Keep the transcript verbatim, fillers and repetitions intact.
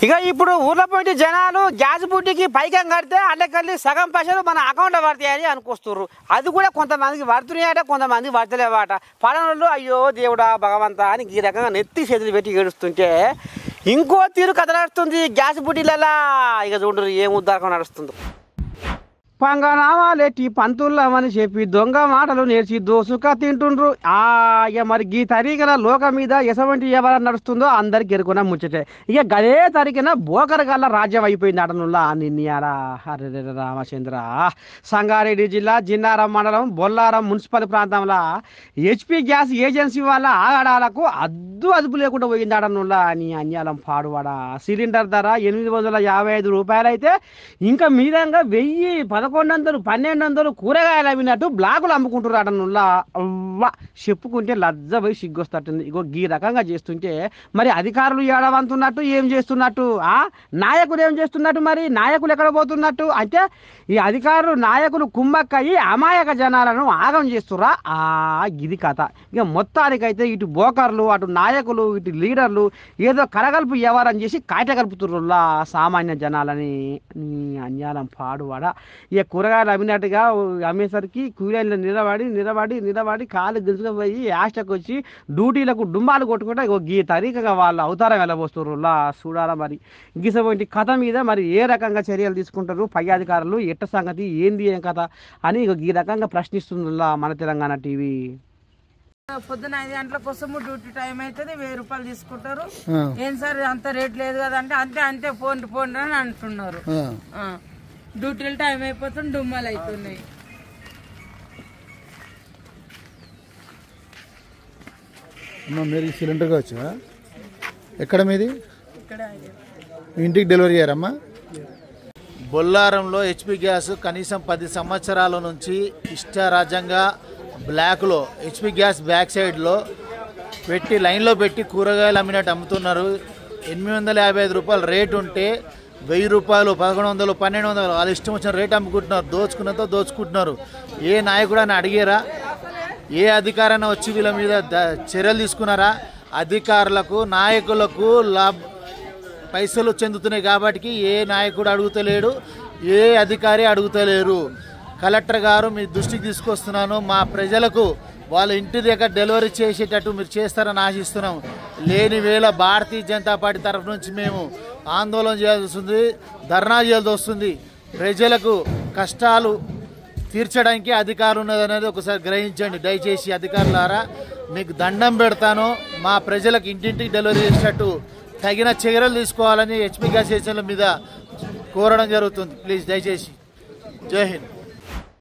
ఇక ఇప్పుడు ఊర్లో పోయి జనాలు గ్యాస్ బుడ్డికి పైకం కడితే అల్లకెళ్ళి సగం పైసలు మన అకౌంట్లో పడతాయని అనుకొస్తున్నారు. అది కూడా కొంతమందికి పడుతున్నాయట, కొంతమందికి పడతలేవాట. పడనోళ్ళు అయ్యో దేవుడా భగవంతా అని ఈ రకంగా నెత్తి చేతులు పెట్టి ఏడుస్తుంటే ఇంకో తీరు కథ నడుస్తుంది గ్యాస్ బుడ్డిలలా. ఇక చూడరు ఏం ఉద్దారకం నడుస్తుందో. పంగనామాలెట్టి పంతుల్లమని చెప్పి దొంగ మాటలు నేర్చి దోసుక తింటుండ్రు. ఆ ఇక మరి ఈ తరీకల లోకం మీద ఎసవంటి ఎవరు నడుస్తుందో అందరికి ఎరుకున్న ముచ్చటే. ఇక గదే తరికిన బోకర్ గల్ల రాజ్యం అయిపోయింది అటనుల్లా నిన్నయారా. హరే రామచంద్ర. సంగారెడ్డి జిల్లా జిన్నారం మండలం బొల్లారం మున్సిపల్ ప్రాంతంలో హెచ్పి గ్యాస్ ఏజెన్సీ వాళ్ళ ఆగడాలకు అద్దు అదుపు లేకుండా పోయింది అటనుల్లా అని అన్యాలం పాడువాడ. సిలిండర్ ధర ఎనిమిది వందల యాభై ఐదు రూపాయలు అయితే ఇంకా మీదంగా వెయ్యి పదకొండు వందలు పన్నెండు వందలు కూరగాయలు అమ్మినట్టు బ్లాకులు అమ్ముకుంటారు అటనుల్లా. అవ్వ చెప్పుకుంటే లజ్జ పోయి సిగ్గొస్తట్టుంది. ఇగో ఈ రకంగా చేస్తుంటే మరి అధికారులు ఏడవంతున్నట్టు ఏం చేస్తున్నట్టు, ఆ నాయకులు ఏం చేస్తున్నట్టు, మరి నాయకులు ఎక్కడ పోతున్నట్టు అంటే ఈ అధికారులు నాయకులు కుమ్మక్కయి అమాయక జనాలను ఆగం చేస్తుర్రా. ఆ ఇది కథ. ఇక మొత్తానికైతే ఇటు బోకర్లు అటు నాయకులు ఇటు లీడర్లు ఏదో కరగలుపు వ్యవహారం చేసి కాయట కలుపుతుర్రులా సామాన్య జనాలని. అన్యాలం పాడువాడ. ఇక కూరగాయలు అమ్మినట్టుగా అమ్మేసరికి కూలీలు నిలబడి నిలబడి నిలబడి కాలు గిలుసుకుపోయి యాస్టకు వచ్చి డ్యూటీలకు డుంబాలు కొట్టుకుంటే ఈ తరీకగా వాళ్ళు అవతారం వెళ్ళబోస్తుర్రులా. చూడాలా మరి గిసవంటి కథ మీద మరి ఏ రకంగా చర్యలు తీసుకుంటారు పై అధికారులు, ఎట్ట సంగతి ఏంది ఏం కథ అని ఈ రకంగా ప్రశ్నిస్తుందిలా మన తెలంగాణ టీవీ. పొద్దున ఐదు గంటల కోసము డ్యూటీ టైం అవుతుంది, వెయ్యి రూపాయలు తీసుకుంటారు. ఏం సార్ అంత రేట్ లేదు కదా అంటే అంతే అంతే పోండి పోండి అని అంటున్నారు. డ్యూటీలు టైం అయిపోతుంది, డుమ్మాలు అవుతున్నాయి. మీరు సిలిండర్గా వచ్చా ఎక్కడ మీది? ఇంటికి డెలివరీ అయ్యారమ్మా? బొల్లారంలో హెచ్పి గ్యాస్ కనీసం పది సంవత్సరాల నుంచి ఇష్టారాజ్యంగా బ్లాక్లో హెచ్పి గ్యాస్ బ్యాక్ సైడ్లో పెట్టి లైన్లో పెట్టి కూరగాయలు అమ్మినట్టు అమ్ముతున్నారు. ఎనిమిది వందల యాభై ఐదు రూపాయలు రేటు ఉంటే వెయ్యి రూపాయలు పదకొండు వందలు పన్నెండు వందలు వాళ్ళు ఇష్టం వచ్చిన రేటు అమ్ముకుంటున్నారు. దోచుకున్నతో దోచుకుంటున్నారు. ఏ నాయకుడు అని అడిగారా? ఏ అధికారైనా వచ్చి వీళ్ళ మీద చర్యలు తీసుకున్నారా? అధికారులకు నాయకులకు లాభ పైసలు చెందుతున్నాయి కాబట్టి ఏ నాయకుడు అడుగుతలేడు, ఏ అధికారి అడుగుతలేరు. కలెక్టర్ గారు మీ దృష్టికి తీసుకొస్తున్నాను, మా ప్రజలకు వాళ్ళ ఇంటి దగ్గర డెలివరీ చేసేటట్టు మీరు చేస్తారని ఆశిస్తున్నాం. లేని వేళ భారతీయ జనతా పార్టీ తరఫు నుంచి మేము ఆందోళన చేయాల్సి వస్తుంది, ధర్నా చేయాల్సి వస్తుంది. ప్రజలకు కష్టాలు తీర్చడానికి అధికారం ఉన్నదనేది ఒకసారి గ్రహించండి దయచేసి. అధికారులారా మీకు దండం పెడతాను, మా ప్రజలకు ఇంటింటికి డెలివరీ చేసేటట్టు తగిన చర్యలు తీసుకోవాలని హెచ్పి గ్యాస్ స్టేషన్ల మీద కోరడం జరుగుతుంది. ప్లీజ్ దయచేసి. జై హింద్.